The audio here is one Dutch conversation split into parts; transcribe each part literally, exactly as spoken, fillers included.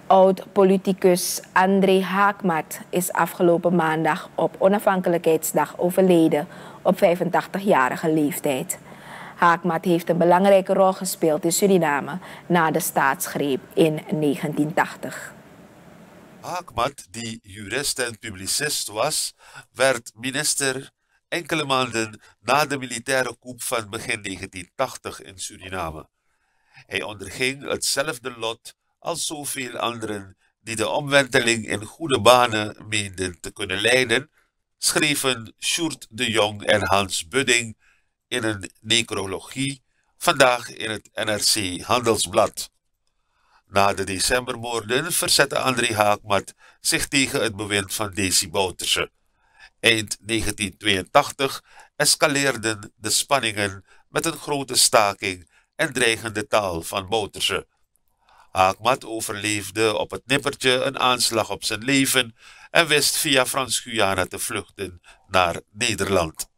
Oud-politicus André Haakmat is afgelopen maandag op Onafhankelijkheidsdag overleden op vijfentachtigjarige leeftijd. Haakmat heeft een belangrijke rol gespeeld in Suriname na de staatsgreep in negentien tachtig. Haakmat, die jurist en publicist was, werd minister enkele maanden na de militaire coup van begin negentien tachtig in Suriname. Hij onderging hetzelfde lot als zoveel anderen die de omwenteling in goede banen meenden te kunnen leiden, schreven Sjoerd de Jong en Hans Budding in een necrologie vandaag in het N R C Handelsblad. Na de decembermoorden verzette André Haakmat zich tegen het bewind van Desi Bouterse. Eind negentien tweeëntachtig escaleerden de spanningen met een grote staking en dreigende taal van Bouterse. Haakmat overleefde op het nippertje een aanslag op zijn leven en wist via Frans-Guyana te vluchten naar Nederland.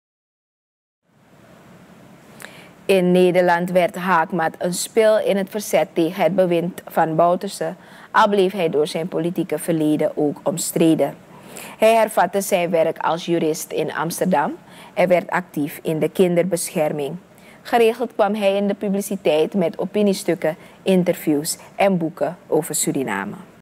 In Nederland werd Haakmat een spil in het verzet tegen het bewind van Bouterse, al bleef hij door zijn politieke verleden ook omstreden. Hij hervatte zijn werk als jurist in Amsterdam en werd actief in de kinderbescherming. Geregeld kwam hij in de publiciteit met opiniestukken, interviews en boeken over Suriname.